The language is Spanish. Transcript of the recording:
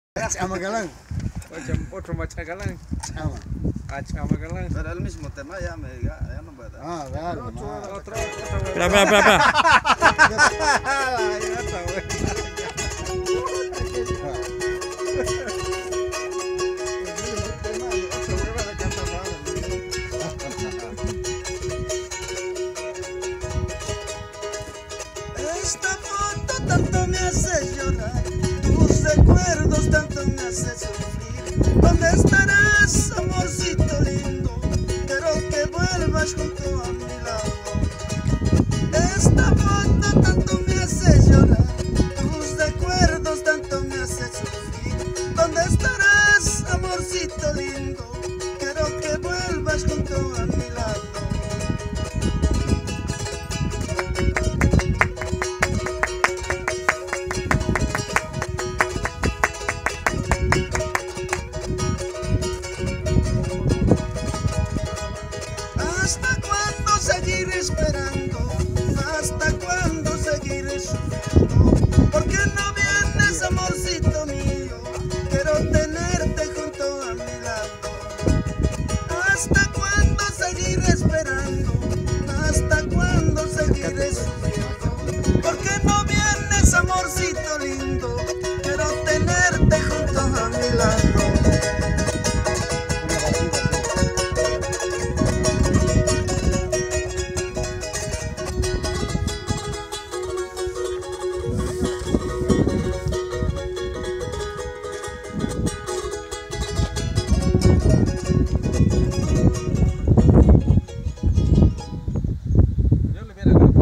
Chama galán. Otro machagalán. Chama. Chama galán. Pero el mismo tema ya no puede. Dale. Otro. Espera. Esta foto tanto me hace llorar, tus recuerdos tanto me hace sufrir. ¿Dónde estarás, amorcito lindo? Quiero que vuelvas junto a mi lado. Esta foto tanto me hace llorar, tus recuerdos tanto me hace sufrir. ¿Dónde estarás, amorcito lindo? Quiero que vuelvas junto a mi lado.